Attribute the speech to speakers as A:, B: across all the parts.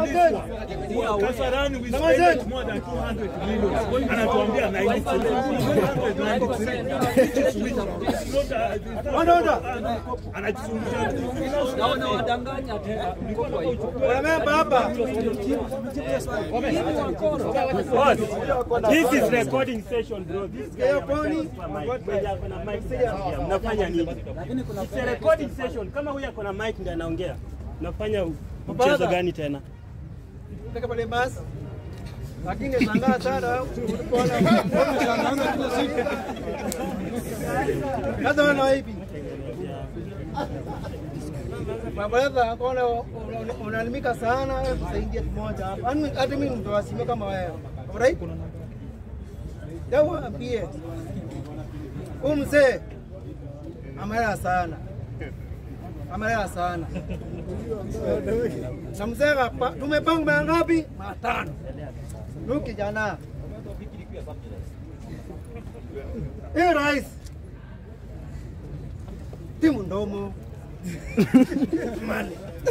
A: Kasarani we spent more than 200 million. Anatuambia 90. This is recording session, bro. This is mnafanya nini? It's a recording session. Kama huyu akona mic ndio anaongea. Nafanya mchezo gani tena?
B: Nataka pale basi. Lakini shangaa sana ulipoona Ndio na hivi. Baba kona unalimika sana kusaidia kimoja hapa. Hata mimi mtu wasimio kama wewe. Alright? Dawa ambie. Mzee amelala sana. Amelala sana. Na mzee hapa tumepanga ngapi? 5. Ndio kijana. Rais. Timu ndomo. Mali.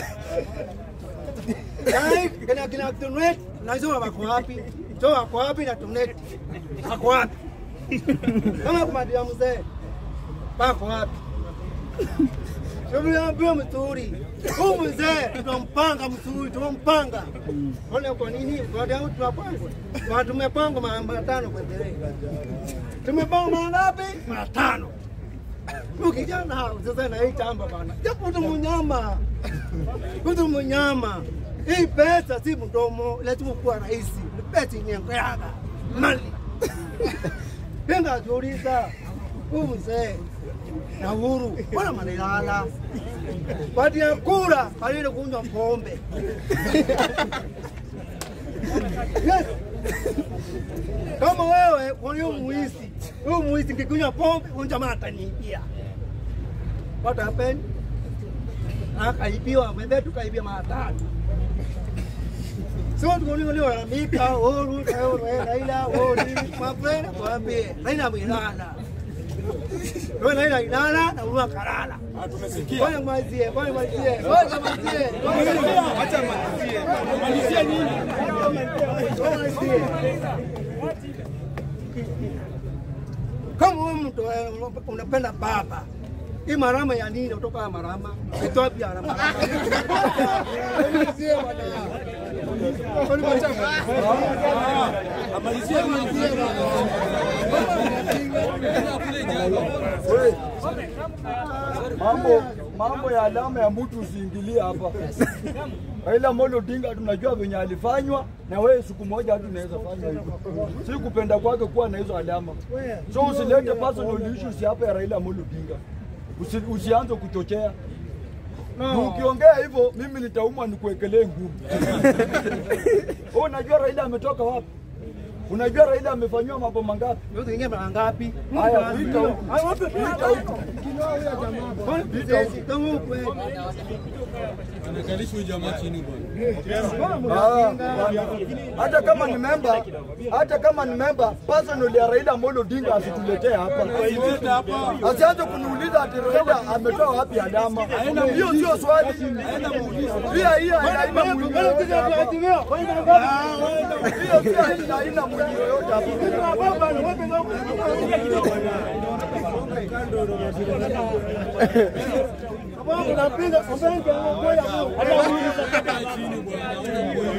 B: Kena tunet na hizo wako wapi? Toa wako wapi na tunet? Wako wapi? Kama kumadia mzee. Wako wapi? Tumeambiwa mzuri. Huyu mzee tunampanga mzuri, tunampanga. Wale kwa nini? Kwa nini tunapanga? Kwa tumepanga 5 kuendelea. Tumepanga ngapi? 5. Ukijana hao sasa na hii chamba bana. Japo mnyama. Mtu mnyama. Hii pesa si mdomo, lazima kuwa rais. Pesa yenyewe yanga. Mali. Penga tuuliza. Huyu mzee na Uhuru bwana manelala. Baada ya kura, alile kunywa pombe. Kama wewe kwa muizi, huyu muizi ngikunywa pombe, unjamaa ataniibia. What happened? Akaibiwa, mwenzetu tukaibia 5. Sio tunaona walalamika, Uhuru, Raila, mapena kuambie, Raila milala. Wewe Raila ilala na Uhuru kalala. Tumesikia. Bwana malizie. Acha malizie. Malizie nini? Kama wewe mtu unapenda baba. Hii marama ya nini kutoka marama? Ethiopia marama. Malizie bwana. Malizie.
C: Mambo ya alama ya mtu usiingilie hapa. Raila Odinga tunajua venye alifanywa na wewe siku moja hadi unaweza fanya hivyo. Si kupenda kwake kuwa na hizo alama. So usilete personal issues hapa ya Raila Odinga. Usianze kuchochea. Ukiongea hivyo mimi nitaumwa nikuwekelee ngumu. Wewe unajua Raila ametoka wapi? Unajua Raila amefanywa mambo mangapi?
B: Yote yenyewe mara ngapi?
C: Haya, vita huko.
A: Anakalisha huyu jamaa chini bwana.
C: Hata kama ni member personally ya Raila Odinga asituletee hapa. Asianze kuniuliza ati Raila ametoa wapi alama. Hiyo sio swali. Hiyo haina mwili yoyote hapa. Hiyo haina mwili yoyote hapa.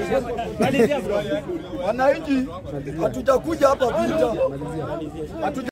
C: Wananchi hatujakuja hapa vita.